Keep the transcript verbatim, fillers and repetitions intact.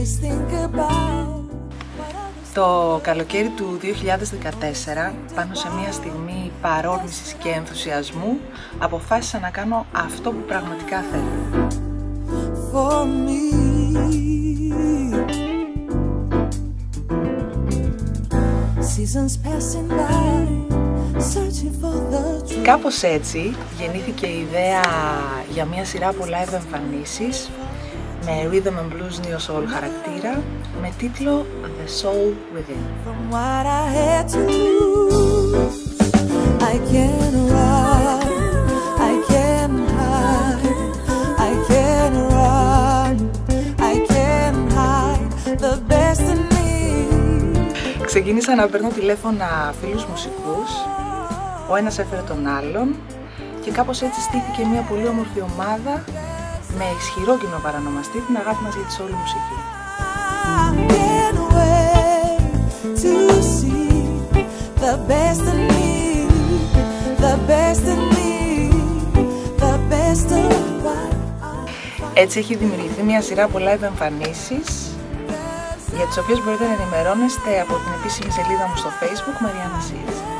Το καλοκαίρι του δύο χιλιάδες δεκατέσσερα, πάνω σε μια στιγμή παρόρμησης και ενθουσιασμού, αποφάσισα να κάνω αυτό που πραγματικά θέλω. Κάπως έτσι γεννήθηκε η ιδέα για μια σειρά από live εμφανίσεις με rhythm and blues neo soul χαρακτήρα με τίτλο The Soul Within. Ξεκίνησα να παίρνω τηλέφωνα φίλους μουσικούς, ο ένας έφερε τον άλλον και κάπως έτσι στήθηκε μια πολύ όμορφη ομάδα με ισχυρό κοινό παρανομαστή, την αγάπη μας για τη soul μουσική. Έτσι έχει δημιουργηθεί μια σειρά από live εμφανίσεις για τις οποίες μπορείτε να ενημερώνεστε από την επίσημη σελίδα μου στο Facebook, Mariana Seeds.